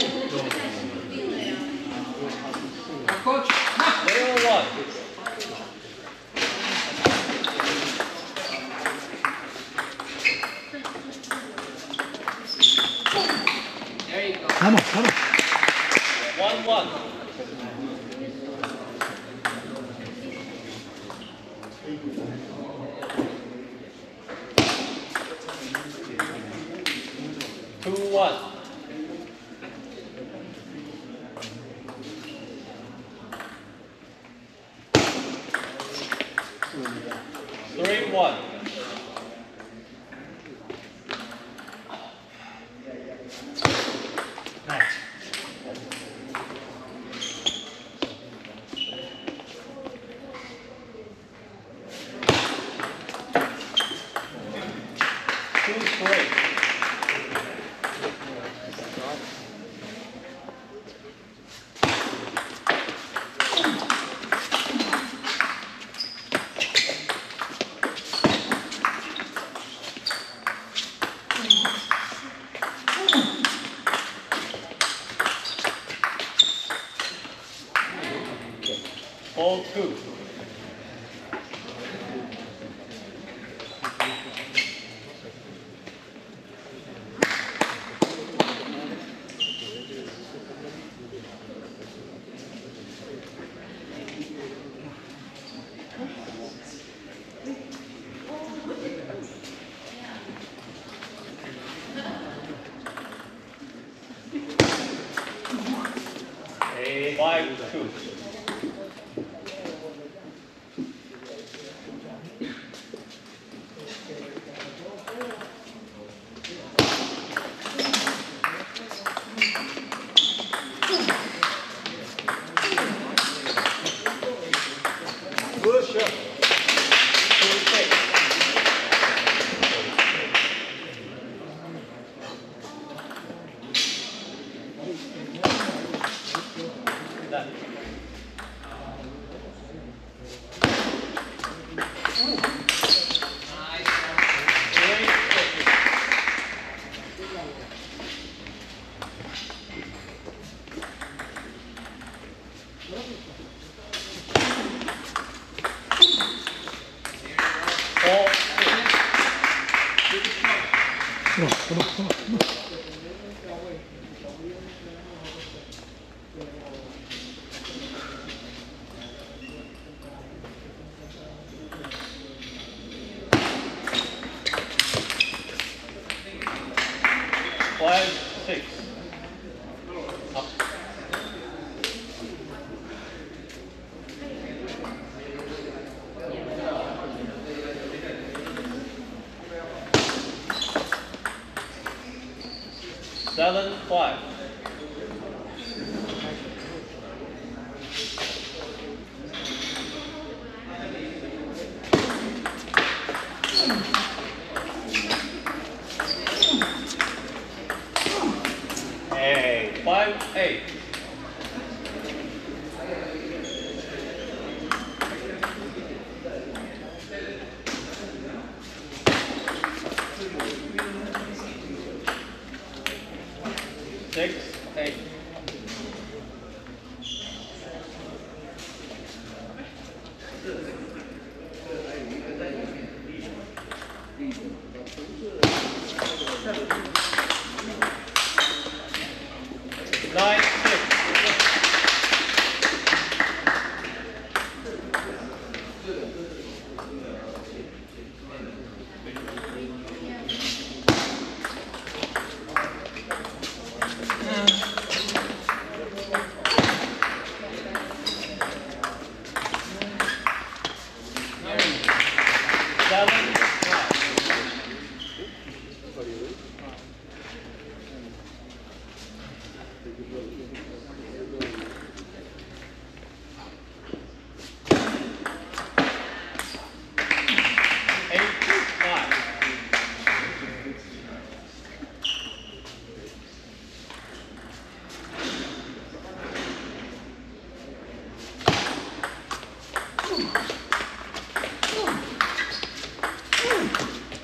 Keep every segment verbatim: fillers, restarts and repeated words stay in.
Vamos, vamos. One one. Two one. Three one. All two. Five two. Push up. Two six. That. Four six. Come on, come on, come on, come on. Five six. Up. Seven five. Hey, five eight. Six eight. Nine six. Seven five.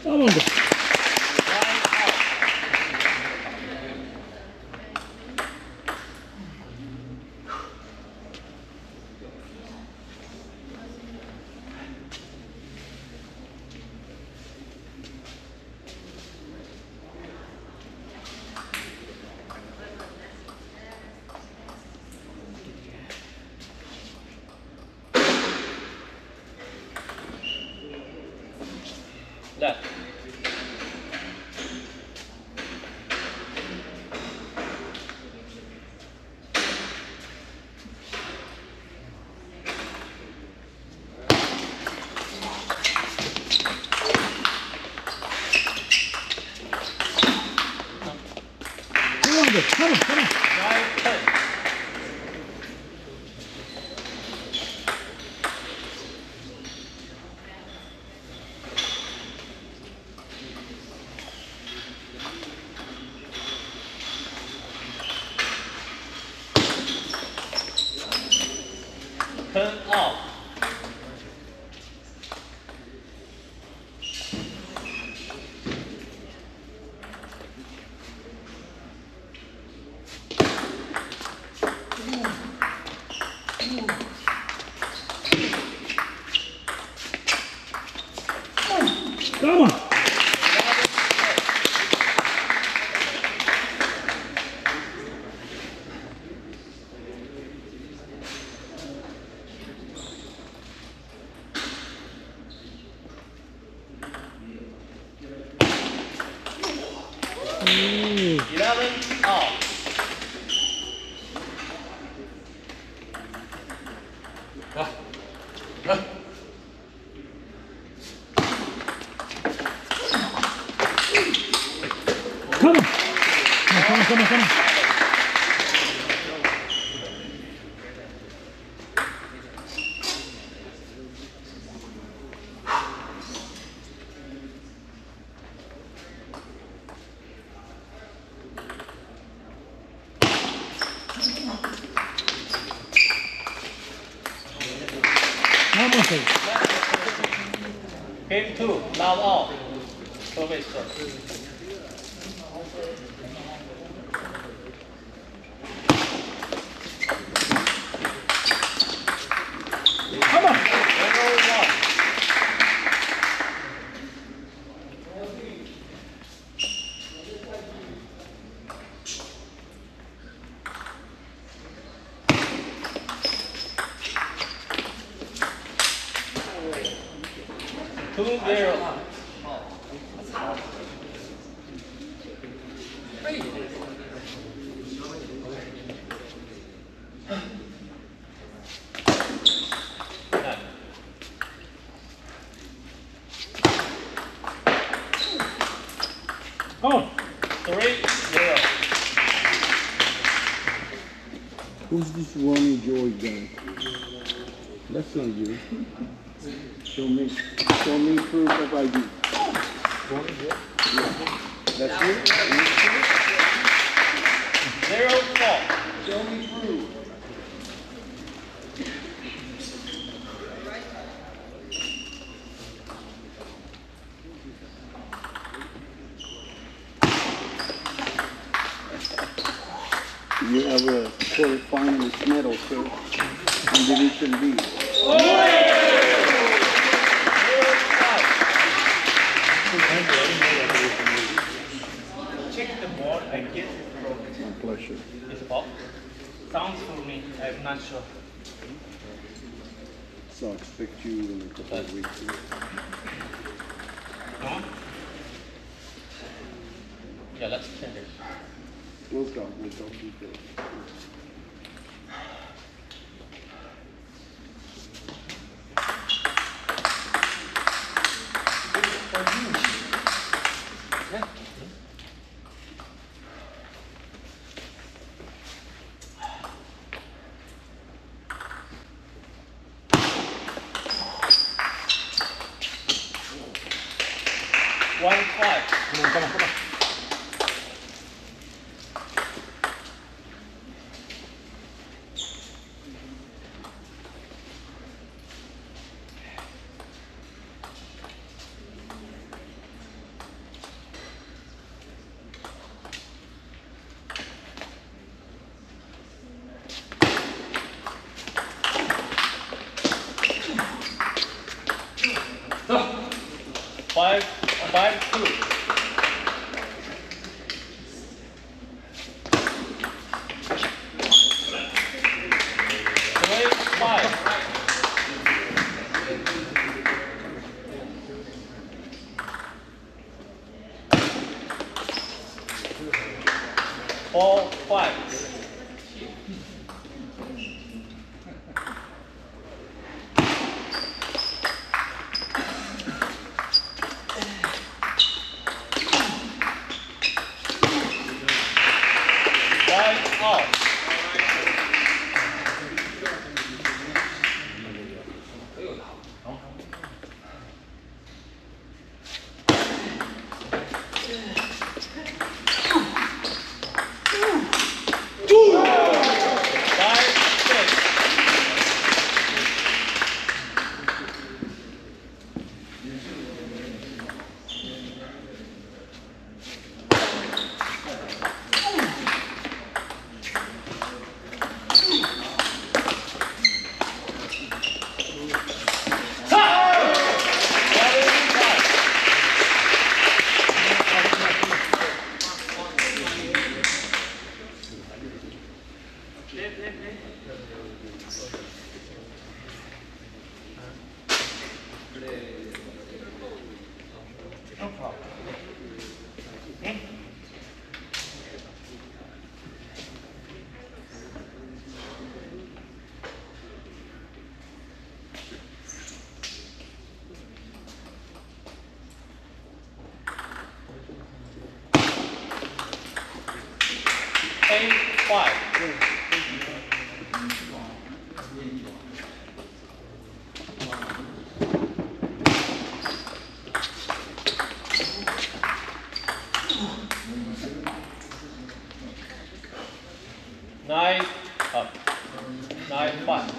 Vamos. turn off. Come on. eleven off. Ah. Ah. Come on. Come on, come on, come on, come on. Vamos aí. Game two, now off. Service serve. Come on. Zero one. Two zero. Nine. Oh. Three zero. Who's this Ronnie Joy guy? That's not you. Show me, show me proof of I D. Yeah. That's you? Zero four. Show me proof. You have a quarterfinalist medal, sir, in Division B. Zero five. Check the board. I get it from My pleasure. this box. Sounds for me. I'm not sure. So I expect you in a couple of weeks. No? Yeah, let's check it. We'll talk, we'll talk details. One five. Come on, come on, come on. Five, five, two. Three, five. Four, five. No problem. Hmm? Eight, five. Nine, up. Nine, five.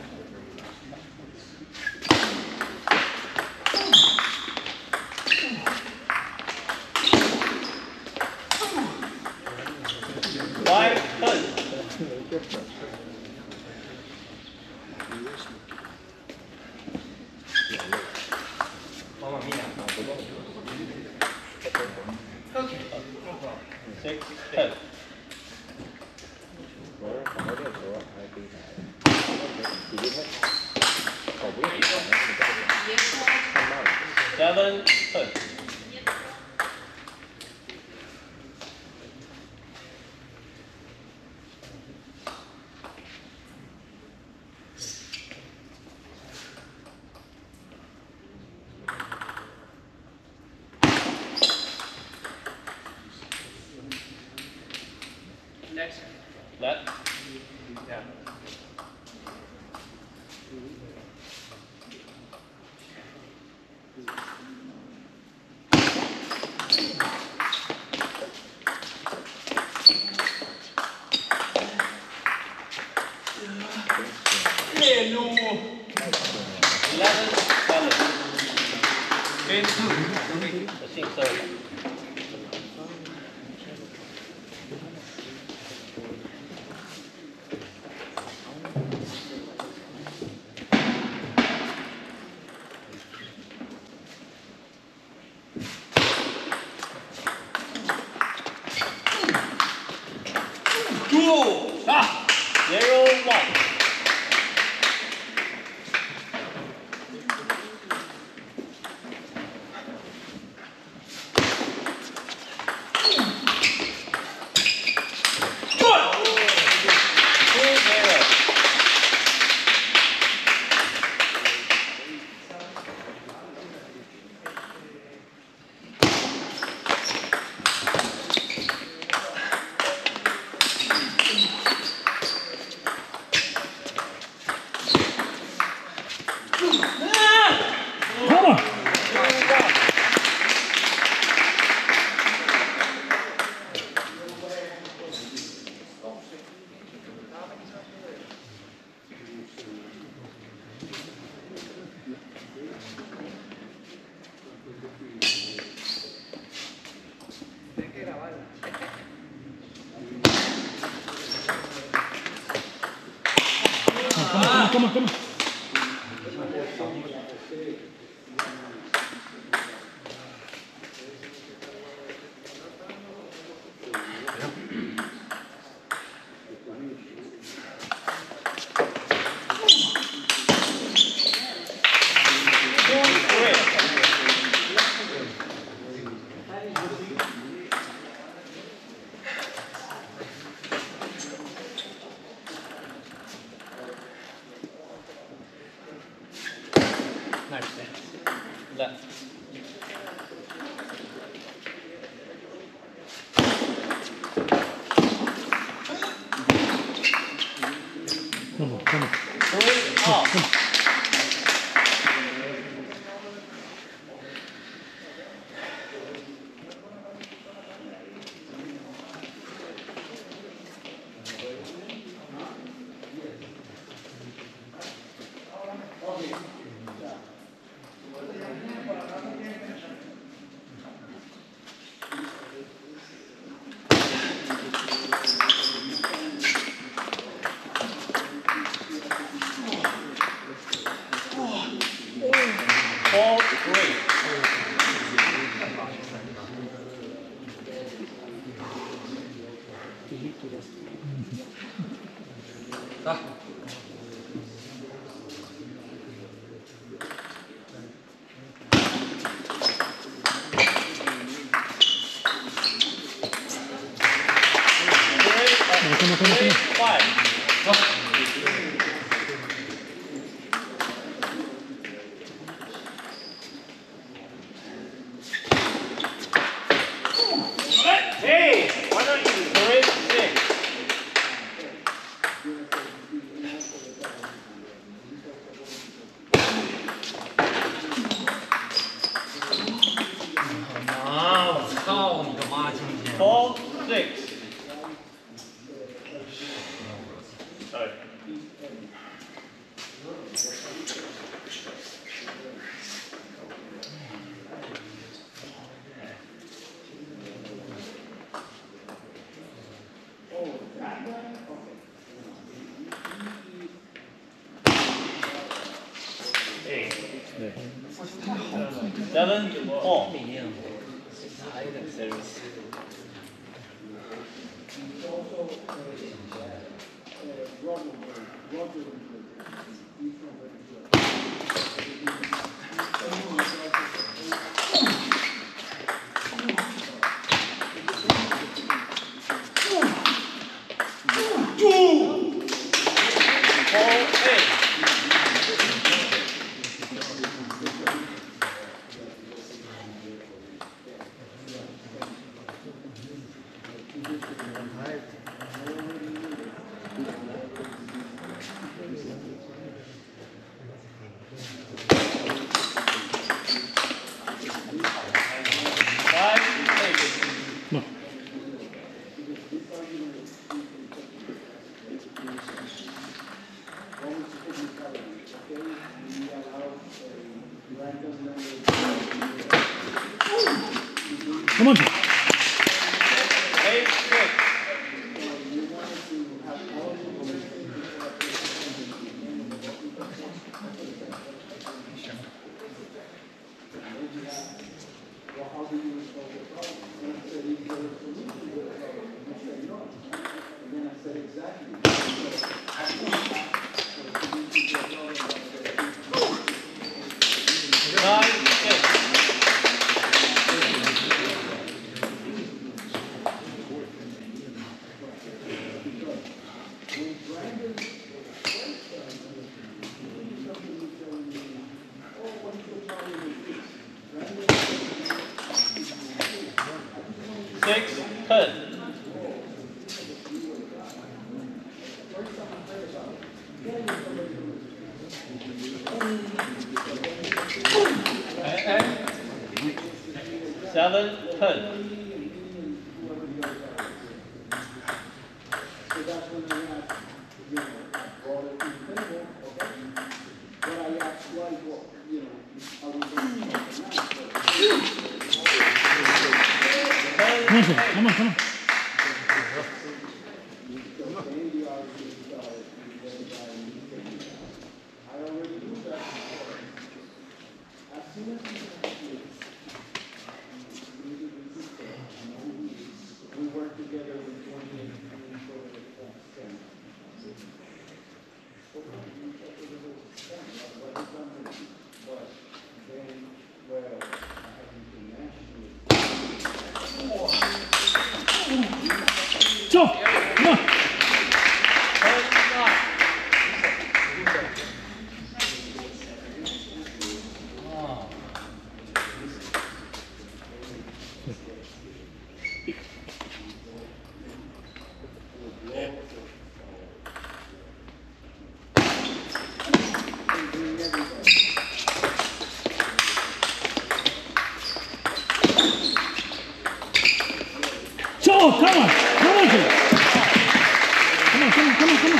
Five, ten. Mamma mia. Okay. No problem. Six, ten. Seven, ten. Next. Left. Yeah. Eleven, seven. Game two. I think so. Two. Ah. Zero, one. Come on. Come on, come on, come on. Nice. Left. Come on, come on. Three, off. 가. Come on, come on, come on. Five. Hey, why don't you three six? 아, 我操你个妈！今天。 Four six. Sorry. Eight. Seven four. Four eight. Five eight. No. Come on. Eight six. Nine six. Six ten. Seven ten. Come on, sir. Come on, come on. Go. Come on. Joe, come on. Come on, Joe. Come on, come on, come on, come on.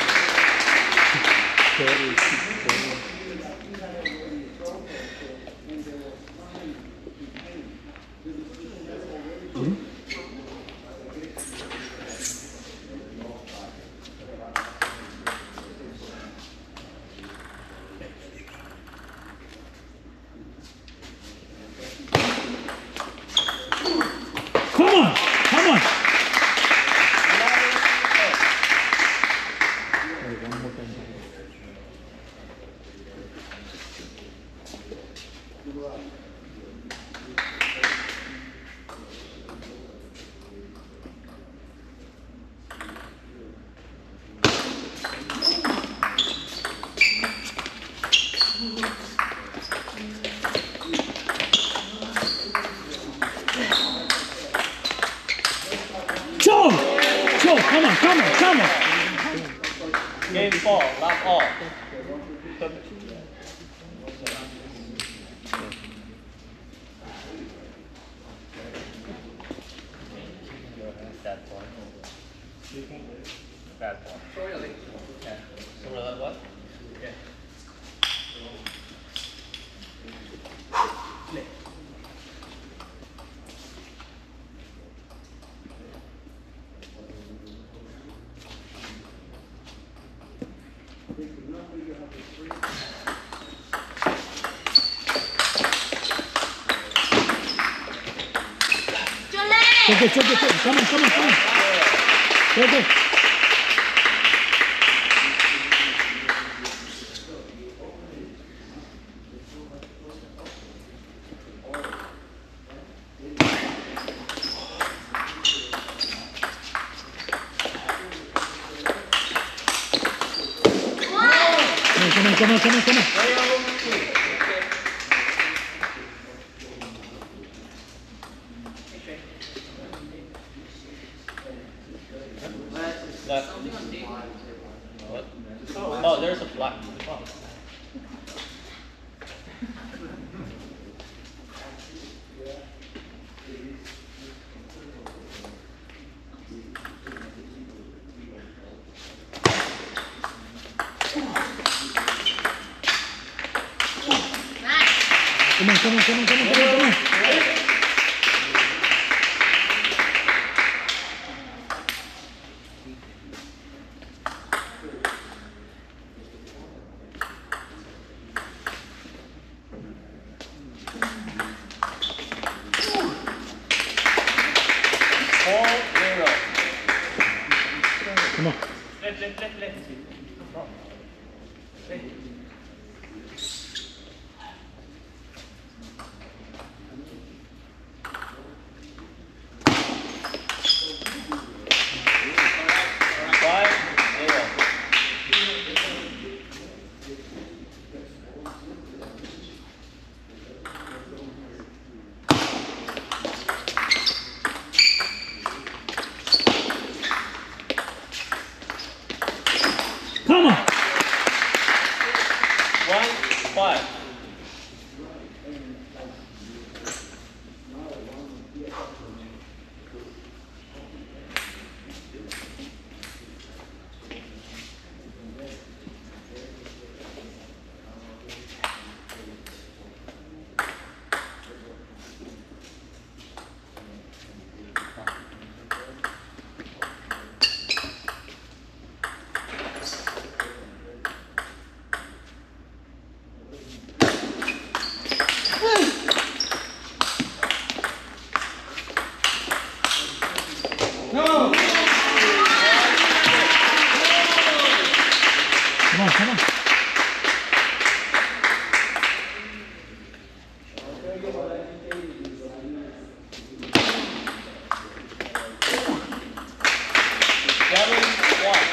Come on, come on. come on. Game four, last all. Bad point. Bad point. Really? Yeah. So that what? Yeah. Take it, take it, take it. Come on, come on, come on. Take it. Come on, come on, come on, come on. Left. What? Oh, there's a flag. Oh. Come on, come on, come on, come on, come on, come on. Four zero. Come on. Left, left, left, left. Five zero. Come on. One five. Come on, come on. Seven one.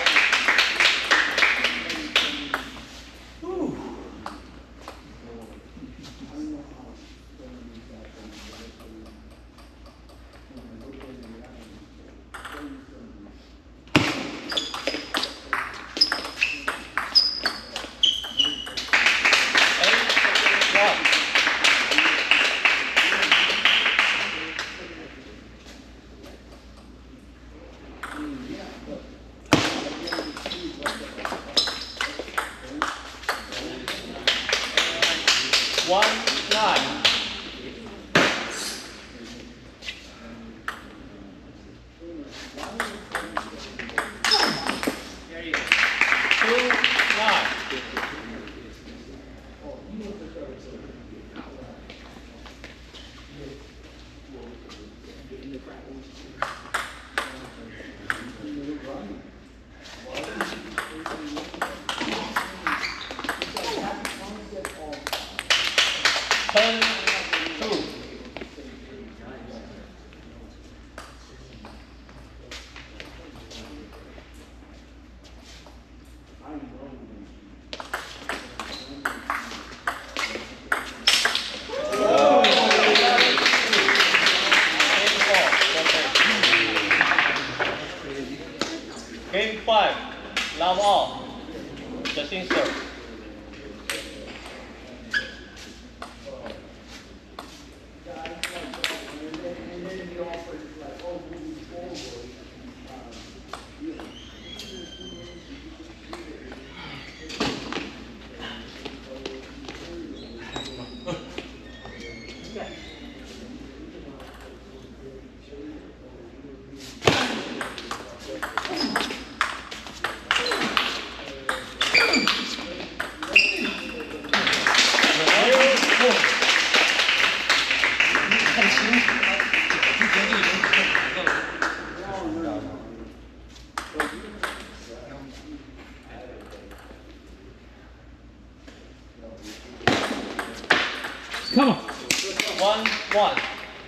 five. Love all. Just insert. Come on. One, one.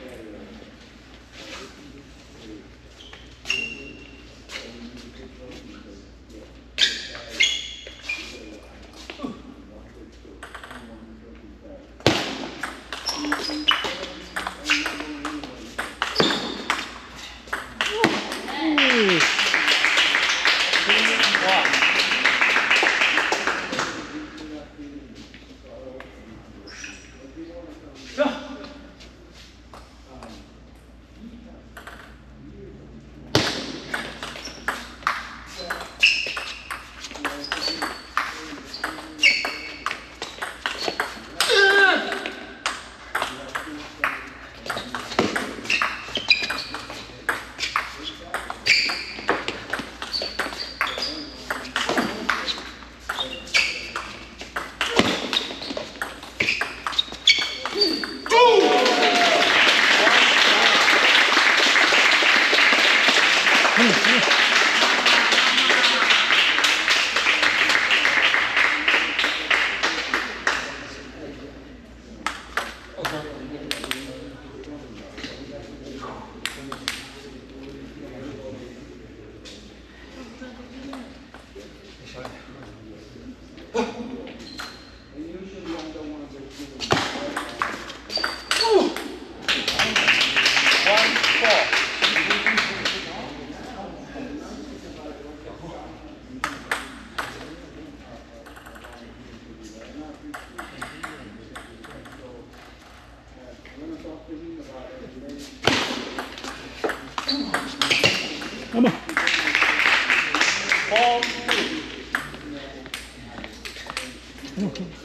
Come on. Ball. Come on, come on.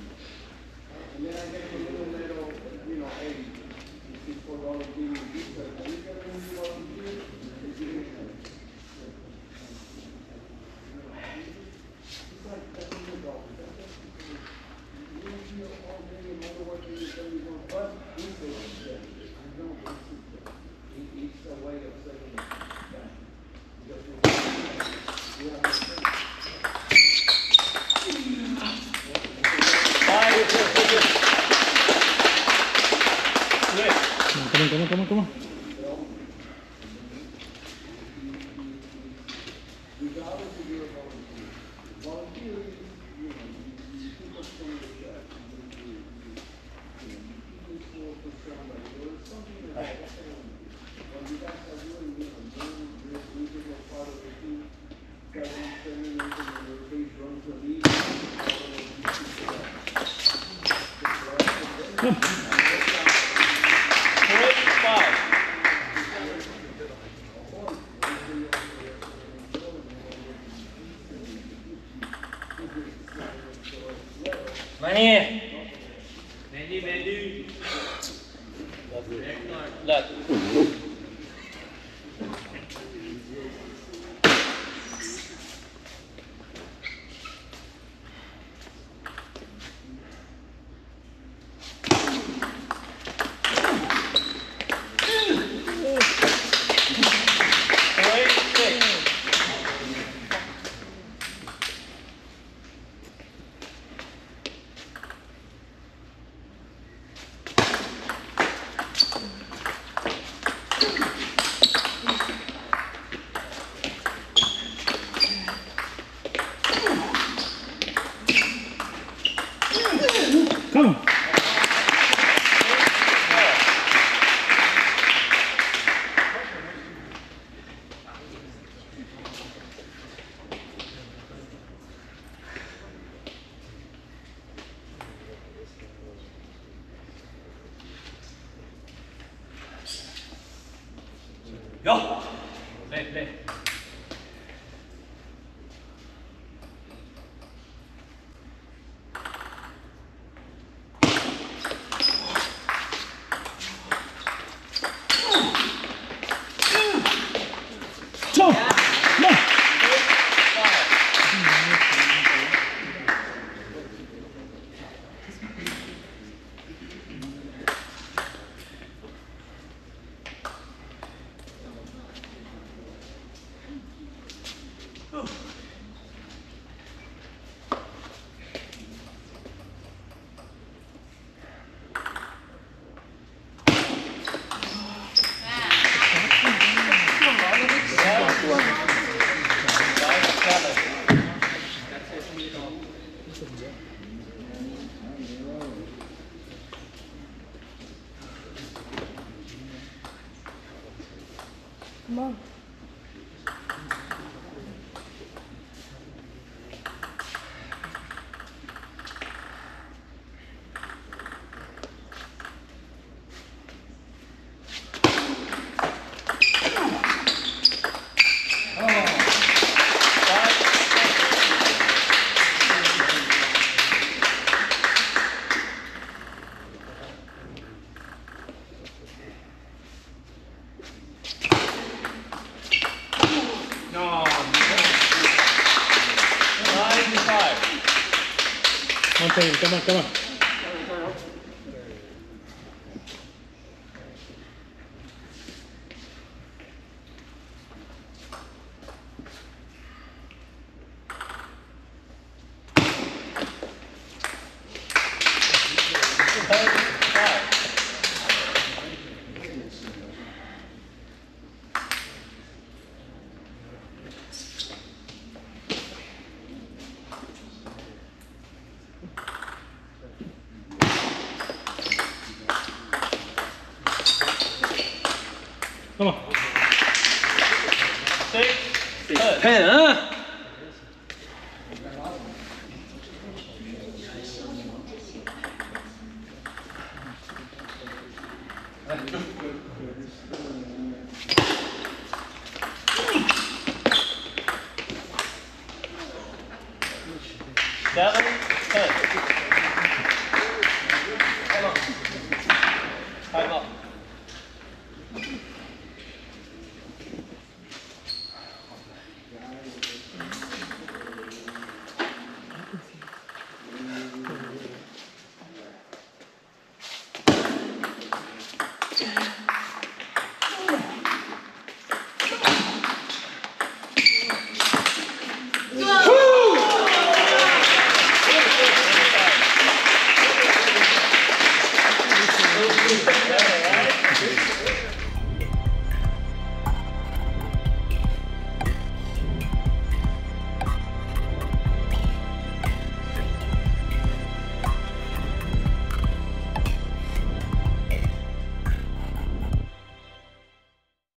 Come on, come on, come on, come on. Come. Money. Mandy, Mandy. Left. 야! 네, 네. 쳐! 네! Come on. Anthony, come on, come on. Come on. Six, ten. 펜, 어? Seven, ten.